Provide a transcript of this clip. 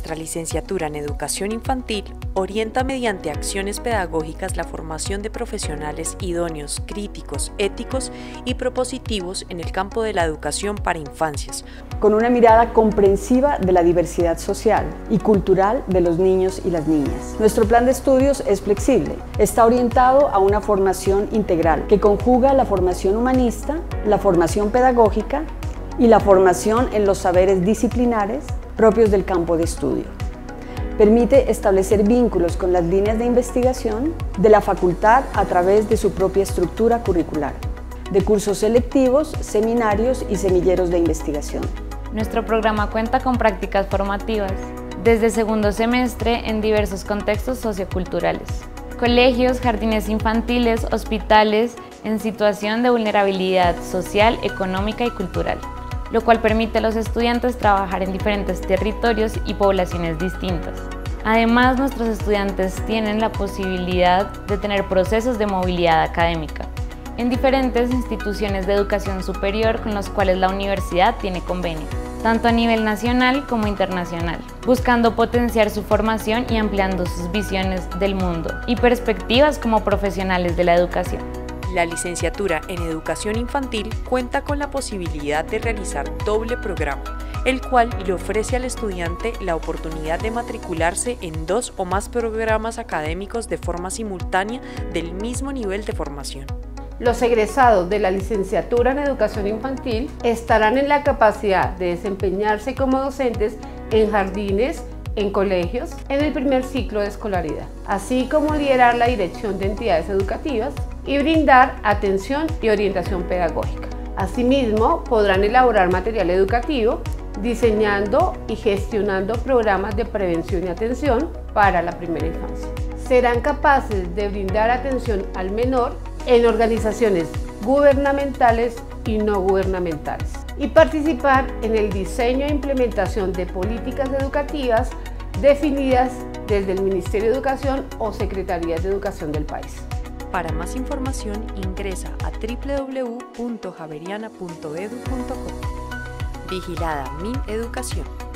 Nuestra licenciatura en Educación Infantil orienta mediante acciones pedagógicas la formación de profesionales idóneos, críticos, éticos y propositivos en el campo de la educación para infancias, con una mirada comprensiva de la diversidad social y cultural de los niños y las niñas. Nuestro plan de estudios es flexible, está orientado a una formación integral que conjuga la formación humanista, la formación pedagógica y la formación en los saberes disciplinares propios del campo de estudio. Permite establecer vínculos con las líneas de investigación de la facultad a través de su propia estructura curricular, de cursos selectivos, seminarios y semilleros de investigación. Nuestro programa cuenta con prácticas formativas desde segundo semestre en diversos contextos socioculturales. Colegios, jardines infantiles, hospitales en situación de vulnerabilidad social, económica y cultural, lo cual permite a los estudiantes trabajar en diferentes territorios y poblaciones distintas. Además, nuestros estudiantes tienen la posibilidad de tener procesos de movilidad académica en diferentes instituciones de educación superior con los cuales la universidad tiene convenio, tanto a nivel nacional como internacional, buscando potenciar su formación y ampliando sus visiones del mundo y perspectivas como profesionales de la educación. La licenciatura en Educación Infantil cuenta con la posibilidad de realizar doble programa, el cual le ofrece al estudiante la oportunidad de matricularse en 2 o más programas académicos de forma simultánea del mismo nivel de formación. Los egresados de la licenciatura en Educación Infantil estarán en la capacidad de desempeñarse como docentes en jardines, en colegios, en el primer ciclo de escolaridad, así como liderar la dirección de entidades educativas y brindar atención y orientación pedagógica. Asimismo, podrán elaborar material educativo, diseñando y gestionando programas de prevención y atención para la primera infancia. Serán capaces de brindar atención al menor en organizaciones gubernamentales y no gubernamentales y participar en el diseño e implementación de políticas educativas definidas desde el Ministerio de Educación o Secretarías de Educación del país. Para más información ingresa a www.javeriana.edu.co. Vigilada MinEducación.